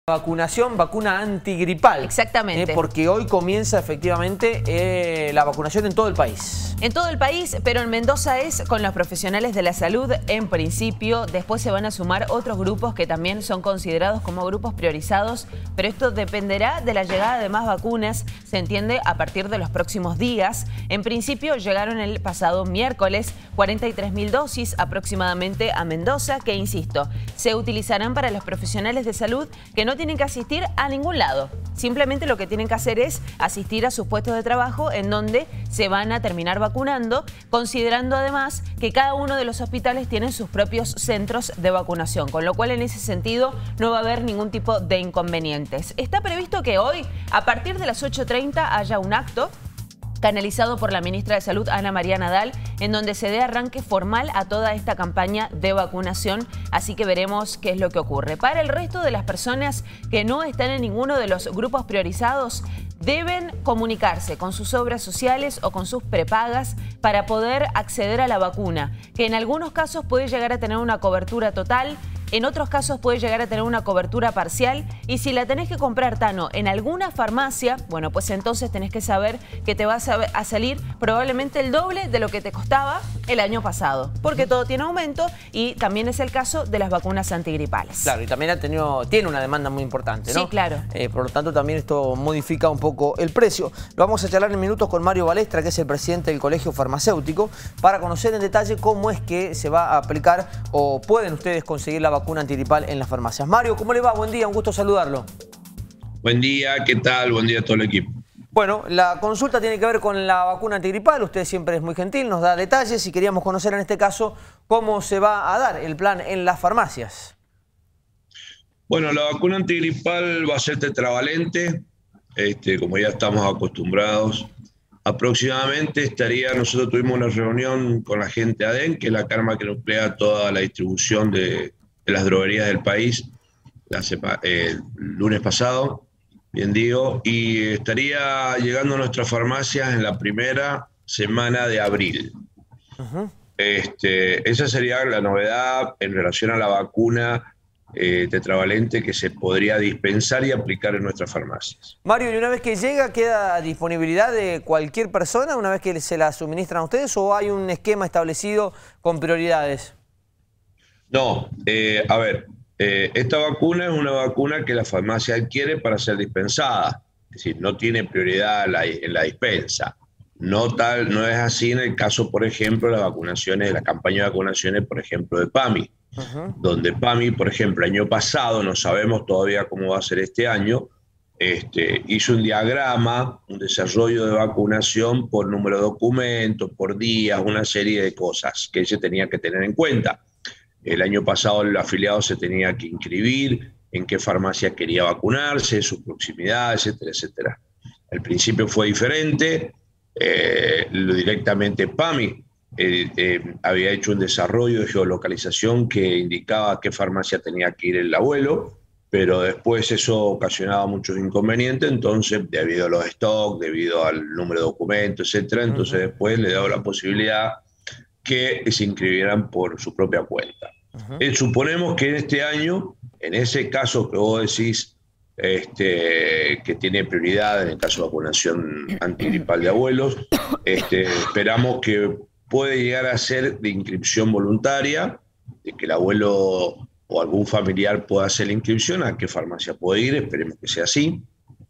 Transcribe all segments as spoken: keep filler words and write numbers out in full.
Vacunación, vacuna antigripal. Exactamente. Eh, porque hoy comienza efectivamente eh, la vacunación en todo el país. En todo el país, pero en Mendoza es con los profesionales de la salud en principio. Después se van a sumar otros grupos que también son considerados como grupos priorizados, pero esto dependerá de la llegada de más vacunas, se entiende, a partir de los próximos días. En principio llegaron el pasado miércoles cuarenta y tres mil dosis aproximadamente a Mendoza, que insisto, se utilizarán para los profesionales de salud que no tienen que asistir a ningún lado. Simplemente lo que tienen que hacer es asistir a sus puestos de trabajo en donde se van a terminar vacunando, considerando además que cada uno de los hospitales tiene sus propios centros de vacunación, con lo cual en ese sentido no va a haber ningún tipo de inconvenientes. Está previsto que hoy, a partir de las ocho treinta, haya un acto canalizado por la ministra de Salud, Ana María Nadal, en donde se dé arranque formal a toda esta campaña de vacunación, así que veremos qué es lo que ocurre. Para el resto de las personas que no están en ninguno de los grupos priorizados, deben comunicarse con sus obras sociales o con sus prepagas para poder acceder a la vacuna, que en algunos casos puede llegar a tener una cobertura total, en otros casos puede llegar a tener una cobertura parcial, y si la tenés que comprar, Tano, en alguna farmacia, bueno, pues entonces tenés que saber que te vas a salir probablemente el doble de lo que te costaba el año pasado, porque todo tiene aumento y también es el caso de las vacunas antigripales. Claro, y también ha tenido, tiene una demanda muy importante, ¿no? Sí, claro. Eh, por lo tanto, también esto modifica un poco el precio. Lo vamos a charlar en minutos con Mario Balestra, que es el presidente del Colegio Farmacéutico, para conocer en detalle cómo es que se va a aplicar o pueden ustedes conseguir la vacuna vacuna antigripal en las farmacias. Mario, ¿cómo le va? Buen día, un gusto saludarlo. Buen día, ¿qué tal? Buen día a todo el equipo. Bueno, la consulta tiene que ver con la vacuna antigripal. Usted siempre es muy gentil, nos da detalles y queríamos conocer en este caso cómo se va a dar el plan en las farmacias. Bueno, la vacuna antigripal va a ser tetravalente, este, como ya estamos acostumbrados. Aproximadamente estaría, nosotros tuvimos una reunión con la gente de ADEN, que es la carma que nuclea toda la distribución de, de las droguerías del país, la sepa, eh, el lunes pasado, bien digo, y estaría llegando a nuestras farmacias en la primera semana de abril. Uh-huh. este, esa sería la novedad en relación a la vacuna Eh, tetravalente que se podría dispensar y aplicar en nuestras farmacias. Mario, ¿y una vez que llega queda a disponibilidad de cualquier persona una vez que se la suministran a ustedes o hay un esquema establecido con prioridades? No, eh, a ver, eh, esta vacuna es una vacuna que la farmacia adquiere para ser dispensada, es decir, no tiene prioridad en la, en la dispensa. No, tal, no es así en el caso, por ejemplo, de las vacunaciones, de la campaña de vacunaciones, por ejemplo, de PAMI. Uh-huh. Donde PAMI, por ejemplo, el año pasado, no sabemos todavía cómo va a ser este año, este, hizo un diagrama, un desarrollo de vacunación por número de documentos, por días, una serie de cosas que se tenía que tener en cuenta. El año pasado el afiliado se tenía que inscribir en qué farmacia quería vacunarse, su proximidad, etcétera, etcétera. Al principio fue diferente, eh, directamente PAMI Eh, eh, había hecho un desarrollo de geolocalización que indicaba a qué farmacia tenía que ir el abuelo, pero después eso ocasionaba muchos inconvenientes, entonces debido a los stocks, debido al número de documentos, etcétera, entonces uh-huh. después le daba la posibilidad que se inscribieran por su propia cuenta. Uh-huh. eh, suponemos que en este año, en ese caso que vos decís, este, que tiene prioridad en el caso de vacunación antigripal de abuelos, este, esperamos que puede llegar a ser de inscripción voluntaria, de que el abuelo o algún familiar pueda hacer la inscripción, a qué farmacia puede ir, esperemos que sea así.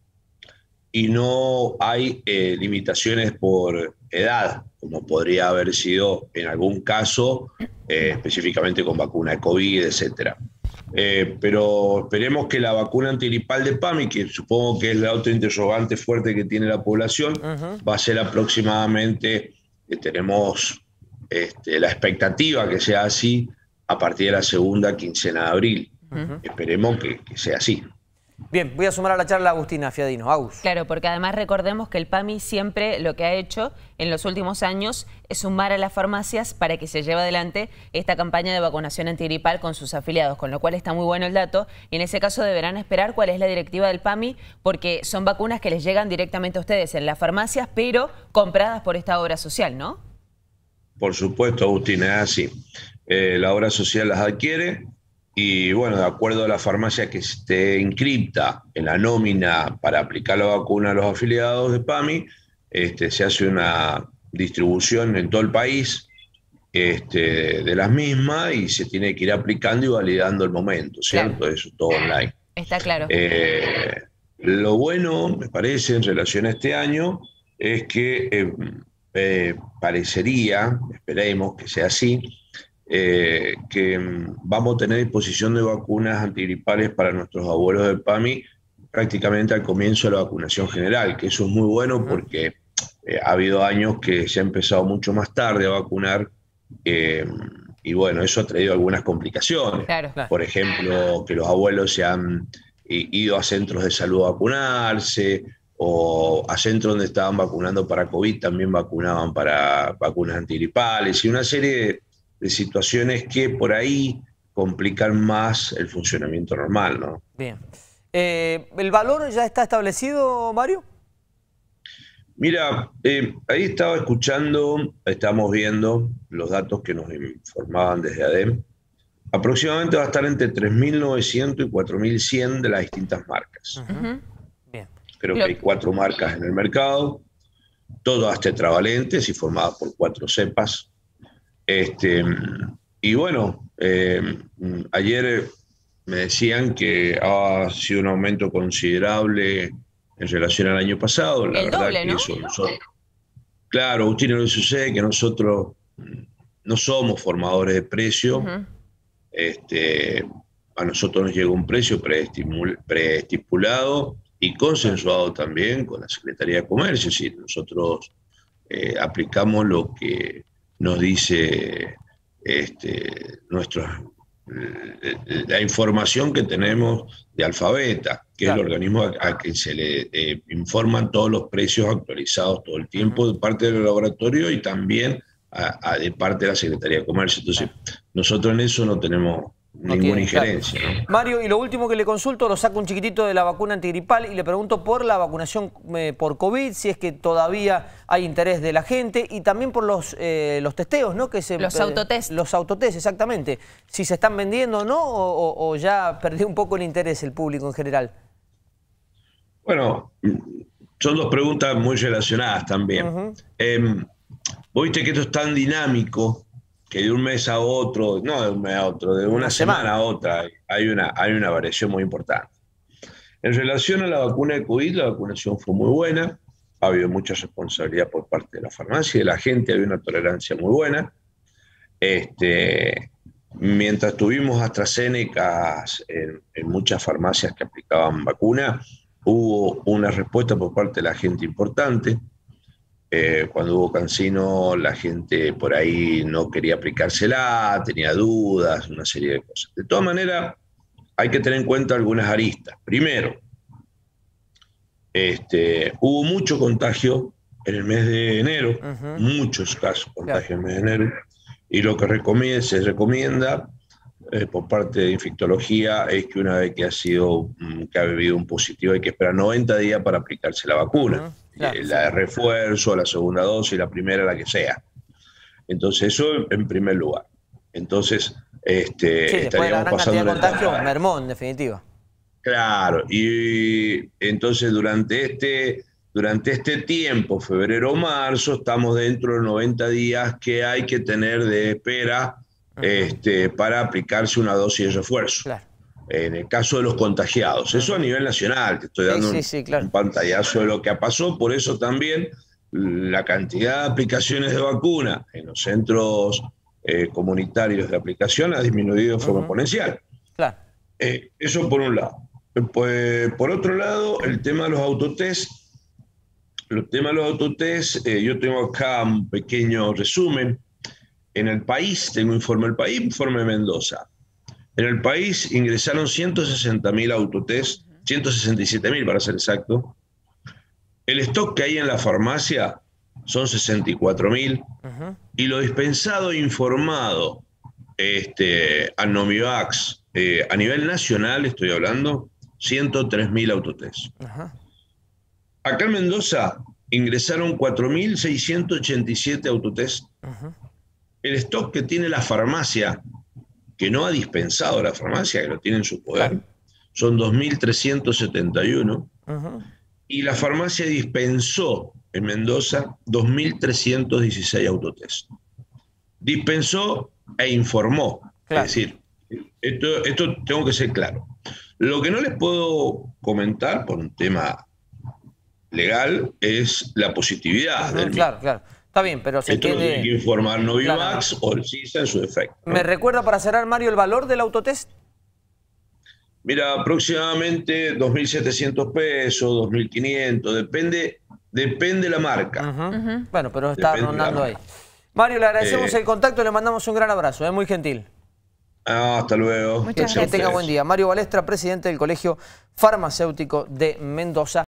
Y no hay eh, limitaciones por edad, como podría haber sido en algún caso, eh, específicamente con vacuna de COVID, etcétera. Eh, pero esperemos que la vacuna antigripal de PAMI, que supongo que es la otra interrogante fuerte que tiene la población, uh-huh. va a ser aproximadamente... que tenemos este, la expectativa que sea así a partir de la segunda quincena de abril. Uh-huh. Esperemos que, que sea así. Bien, voy a sumar a la charla a Agustina Fiadino. Agus. Claro, porque además recordemos que el PAMI siempre lo que ha hecho en los últimos años es sumar a las farmacias para que se lleve adelante esta campaña de vacunación antigripal con sus afiliados, con lo cual está muy bueno el dato. Y en ese caso deberán esperar cuál es la directiva del PAMI, porque son vacunas que les llegan directamente a ustedes en las farmacias, pero compradas por esta obra social, ¿no? Por supuesto, Agustina, es así. Eh, la obra social las adquiere y bueno, de acuerdo a la farmacia que esté inscripta en la nómina para aplicar la vacuna a los afiliados de PAMI, este, se hace una distribución en todo el país este, de las mismas y se tiene que ir aplicando y validando el momento, ¿cierto? Claro. Eso es todo online. Está claro. Eh, lo bueno, me parece, en relación a este año, es que eh, eh, parecería, esperemos que sea así, eh, que vamos a tener disposición de vacunas antigripales para nuestros abuelos del PAMI prácticamente al comienzo de la vacunación general, que eso es muy bueno porque eh, ha habido años que se ha empezado mucho más tarde a vacunar eh, y bueno, eso ha traído algunas complicaciones. Claro, claro. Por ejemplo, que los abuelos se han ido a centros de salud a vacunarse, o a centros donde estaban vacunando para COVID también vacunaban para vacunas antigripales, y una serie de, de situaciones que por ahí complican más el funcionamiento normal, ¿no? Bien. Eh, ¿El valor ya está establecido, Mario? Mira, eh, ahí estaba escuchando, estamos viendo los datos que nos informaban desde ADEM. Aproximadamente va a estar entre tres mil novecientos y cuatro mil cien de las distintas marcas. Uh-huh. Bien. Creo que hay cuatro marcas en el mercado, todas tetravalentes y formadas por cuatro cepas. Este, y bueno, eh, ayer me decían que ha sido un aumento considerable en relación al año pasado. La El verdad doble, que ¿no? eso nosotros, claro, Agustín, no le sucede que nosotros no somos formadores de precio. Uh-huh. Este, a nosotros nos llega un precio preestipulado y consensuado también con la Secretaría de Comercio. Es decir, nosotros eh, aplicamos lo que nos dice este, nuestra, la información que tenemos de Alfabeta, que claro. es el organismo a, a que se le eh, informan todos los precios actualizados todo el tiempo uh-huh. de parte del laboratorio y también A, a, de parte de la Secretaría de Comercio. Entonces, nosotros en eso no tenemos no ninguna tiene, injerencia. Claro. ¿no? Mario, y lo último que le consulto, lo saco un chiquitito de la vacuna antigripal y le pregunto por la vacunación eh, por COVID, si es que todavía hay interés de la gente, y también por los, eh, los testeos, ¿no? Que se, los eh, autotest. Los autotest, exactamente. Si se están vendiendo o no, o, o ya perdió un poco el interés el público en general. Bueno, son dos preguntas muy relacionadas también. Uh-huh. eh, Vos viste que esto es tan dinámico que de un mes a otro, no de un mes a otro, de una, una semana. semana a otra, hay una, hay una variación muy importante. En relación a la vacuna de COVID, la vacunación fue muy buena, ha habido mucha responsabilidad por parte de la farmacia y de la gente, había una tolerancia muy buena. Este, mientras tuvimos AstraZeneca en, en muchas farmacias que aplicaban vacuna, hubo una respuesta por parte de la gente importante. Eh, cuando hubo Cancino, la gente por ahí no quería aplicársela, tenía dudas, una serie de cosas. De todas maneras, hay que tener en cuenta algunas aristas. Primero, este, hubo mucho contagio en el mes de enero, uh-huh. muchos casos de contagio claro. en el mes de enero, y lo que recomienda, se recomienda eh, por parte de infectología es que una vez que ha sido, que ha habido un positivo, hay que esperar noventa días para aplicarse la vacuna. Uh-huh. Claro, la de refuerzo, la segunda dosis, la primera, la que sea. Entonces, eso en primer lugar. Entonces, este, sí, estaríamos de pasando de contagio, mermó, en definitiva. Claro, y entonces durante este, durante este tiempo, febrero o marzo, estamos dentro de noventa días que hay que tener de espera uh-huh. este, para aplicarse una dosis de refuerzo. Claro. En el caso de los contagiados. Eso a nivel nacional, te estoy dando sí, sí, sí, un, claro. un pantallazo de lo que ha pasado, por eso también la cantidad de aplicaciones de vacuna en los centros eh, comunitarios de aplicación ha disminuido de forma uh-huh. exponencial. Claro. Eh, eso por un lado. Pues, por otro lado, el tema de los autotest. El tema de los autotest, eh, yo tengo acá un pequeño resumen. En el país, tengo informe del país, informe de Mendoza. En el país ingresaron ciento sesenta mil autotest, ciento sesenta y siete mil para ser exacto. El stock que hay en la farmacia son sesenta y cuatro mil. Uh-huh. Y lo dispensado e informado este, a Nomivax, eh, a nivel nacional estoy hablando, ciento tres mil autotest. Uh-huh. Acá en Mendoza ingresaron cuatro mil seiscientos ochenta y siete autotest. Uh-huh. El stock que tiene la farmacia que no ha dispensado la farmacia, que lo tiene en su poder, Claro. son dos mil trescientos setenta y uno, Uh-huh. y la farmacia dispensó en Mendoza dos mil trescientos dieciséis autotest. Dispensó e informó. Claro. Es decir, esto, esto tengo que ser claro. Lo que no les puedo comentar por un tema legal es la positividad. Uh-huh. del Claro, claro. Está bien, pero se Esto lo entiende... tiene que informar Novivax Claro. o el CISA en su defecto, ¿no? ¿Me recuerda para cerrar, Mario, el valor del autotest? Mira, aproximadamente dos mil setecientos pesos, dos mil quinientos, depende, depende la marca. Uh-huh. Ujú. Bueno, pero está Depende rondando la ahí. marca. Mario, le agradecemos Eh, el contacto y le mandamos un gran abrazo, es muy gentil. Ah, hasta luego. Muchas Que Gracias a tenga ustedes. buen día. Mario Balestra, presidente del Colegio Farmacéutico de Mendoza.